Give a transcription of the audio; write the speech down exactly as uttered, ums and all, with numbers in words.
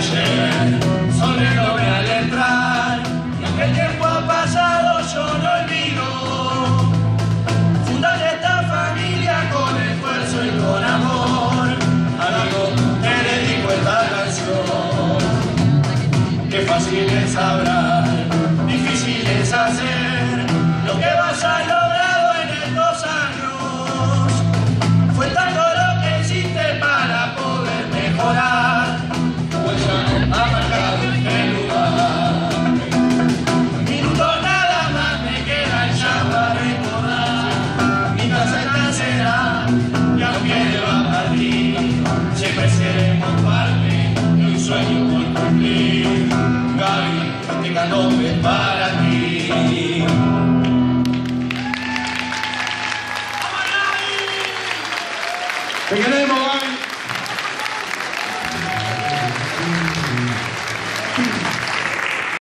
ayer, sonriéndome al entrar, y aunque el tiempo ha pasado yo no olvido fundar esta familia con esfuerzo y con amor. Amigo, te dedico esta canción. Qué fácil es hablar, difícil es hacer lo que vas a logrado en estos años. Fue tanto lo que hiciste para poder mejorar, pues ya no ha marcado este lugar. Minutos nada más me quedan ya para recordar. Mientras esta será, y aunque deba partir, siempre seremos parte de un sueño por cumplir. Gaby, este candombe es para ti.